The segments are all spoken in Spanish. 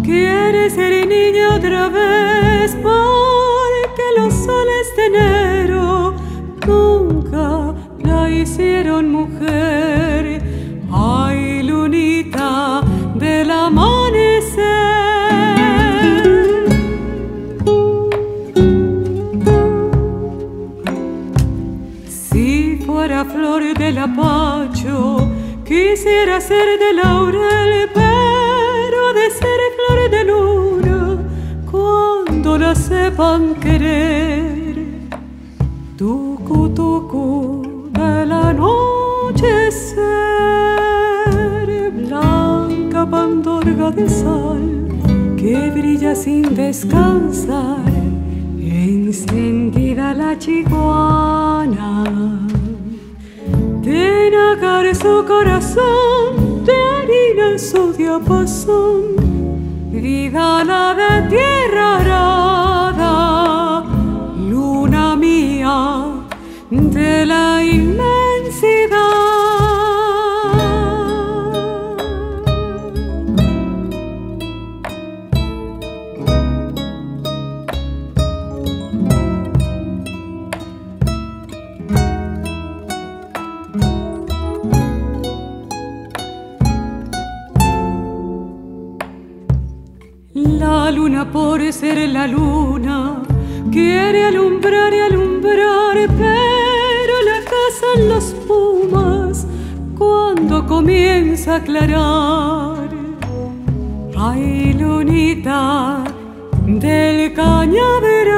quiere ser niña otra vez, porque los soles de enero nunca la hicieron mujer. Ay, lunita del amanecer, si fuera flor del apacho, quisiera ser de laurel, pero de ser flor de luna, cuando la sepan querer. Tucu, tucu del anochecer, blanca pandorga de sal que brilla sin descansar, encendida la chiguana de nacar su corazón, de harina su diapasón, vida la de tierra arada, luna mía de la inmensidad. La luna, por ser la luna, quiere alumbrar y alumbrar, pero la cazan los pumas cuando comienza a aclarar. Ay, lunita del cañaveral,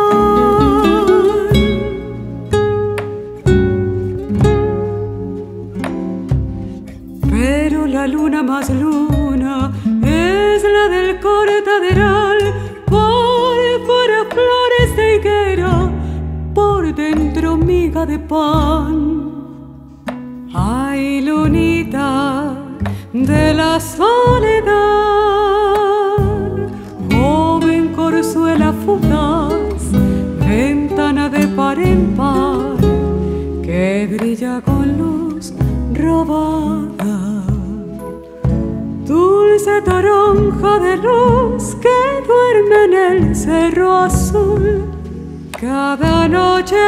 pero la luna más luna es la del cortaderal, por fuera flores de higuera, por dentro miga de pan. Ay, lunita de la soledad, joven corzuela fugaz, ventana de par en par, que brilla con luz robada, dulce toronja de luz que duerme en el cerro azul, cada noche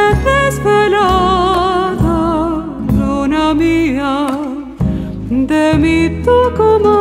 desvelada, luna mía de mi Tucumán.